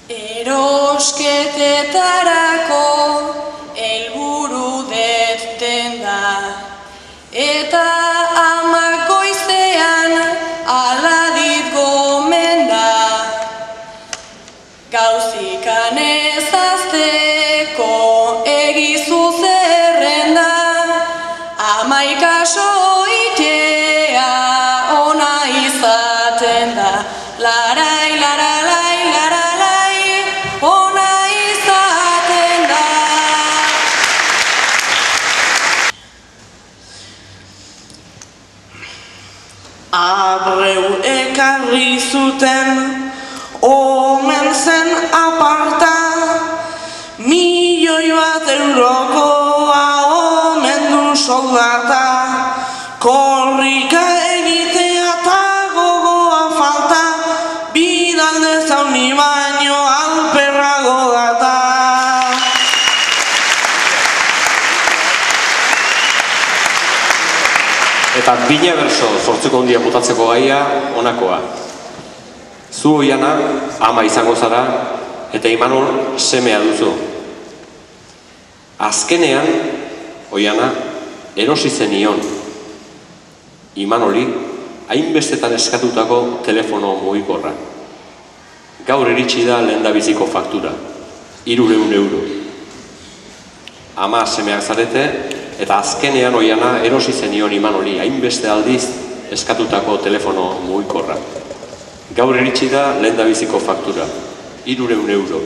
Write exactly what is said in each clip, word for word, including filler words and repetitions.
Erosketetarako helburu deten da, eta amak goizean aladit gomenda. Gauzikan ezazteko egizu zerrenda, amaika soitea ona izaten da. Larai, laralai, laralai, ona izaten da. Abreu ekarri zuten omen zen aparta, milioi bat eurokoa omen du soldata, korrika egitea eta gogoa falta, bidalde zauni baino alperrago data. Eta bina berso zortzeko handia botatzeko gaia honakoa. Zu Oiana ama izango zara eta Imanol semea duzu. Azkenean, Oiana erosi zenion Imanoli hainbestetan eskatutako telefono mugikorra. Gaur iritsi da lehendabiziko faktura, hirurehun euro. Ama semeak zarete eta azkenean Oiana erosi zenion Imanoli hainbeste aldiz eskatutako telefono mugikorra. Gaur iritsi da lehendabiziko faktura, hirurehun euro.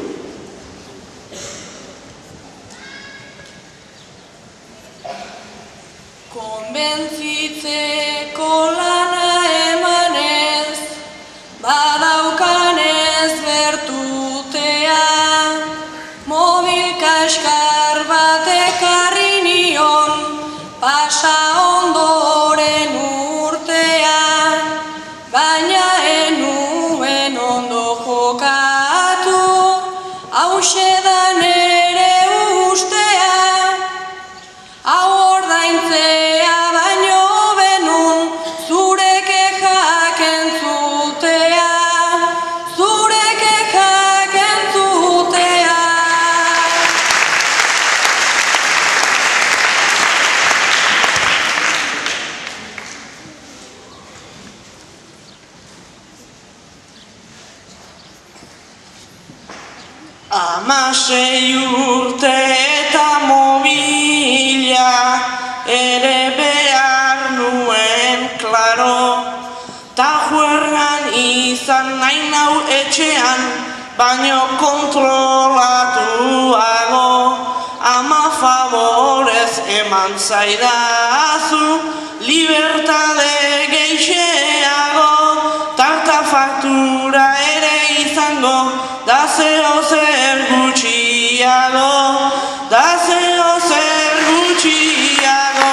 Konbentzitzeko lana emanez, badaukanez bertutea, mobil kaskar bat ekarri nion, pasa ondoren urtea, baina enuen ondo jokatu, hause da nere ustea, hau ordaintzea baino benun, zure kexak entzutea, zure kexak entzutea. Amasei urte eta mobila ere behar nuen klaro, ta juergan izan nahi nau etxean, baino kontrolatuago. Ama favorez eman zaidazu, libertade geixeago, tarta faktura ere izango, da zeo zer gutxiago, da zeo zer gutxiago.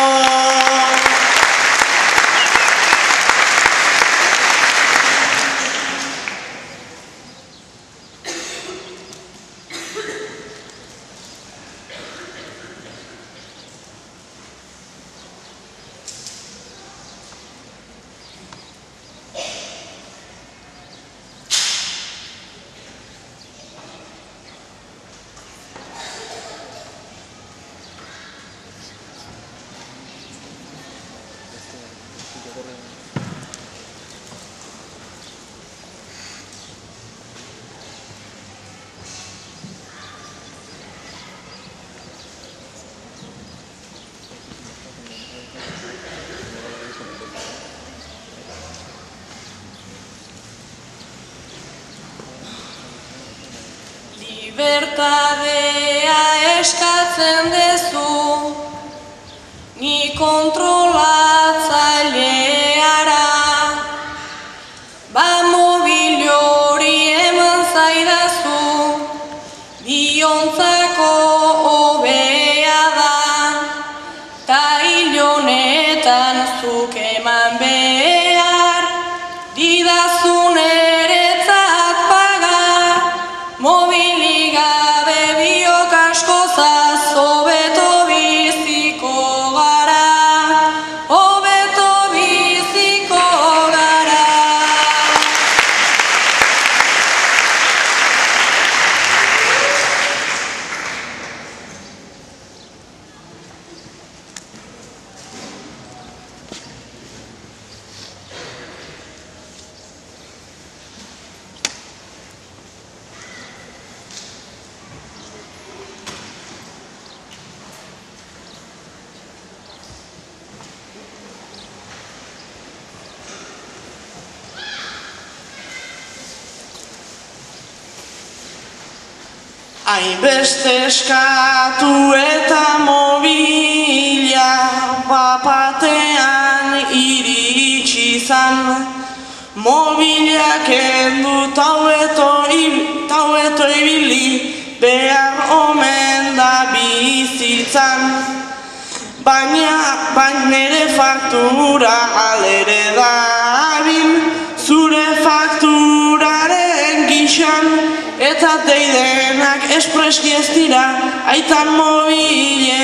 Libertadea eskatzen dezu, ni kontrolatzaileara, ba mobil hori eman zaidazu, biontzako hobea da, ta hilonetan zuk eman behar, didazun eretzat paga, mobilik gabe biok asko zaz, hobeto biziko gara, hobeto biziko gara. Hainbeste eskatu eta mobila bapatean iritsi zan. Mobilak kendu taueto ibili behar omen da bizitzan. Baina, baina nere faktura alere dabil, zure fakturaren gixan, eta deidenak espreski ez dira, aitan mobile